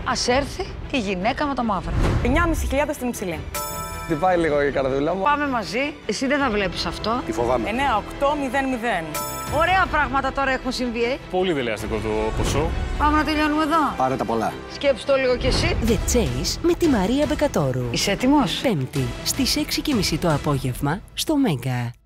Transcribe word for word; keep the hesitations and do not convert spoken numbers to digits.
Ας έρθει η γυναίκα με τα μαύρα. εννιά χιλιάδες πεντακόσια στην υψηλή. Τι πάει λίγο η καρδούλα μου. Πάμε μαζί. Εσύ δεν θα βλέπεις αυτό. Τι φοβάμαι. εννιά οκτώ μηδέν μηδέν. Ωραία πράγματα τώρα έχουν συμβεί, ε. Πολύ δελεαστικό το ποσό. Πάμε να τελειώνουμε εδώ. Πάρε τα πολλά. Σκέψου το λίγο κι εσύ. The Chase με τη Μαρία Μπεκατόρου. Είσαι έτοιμος? Πέμπτη στις έξι και μισή το απόγευμα στο Μέγκα.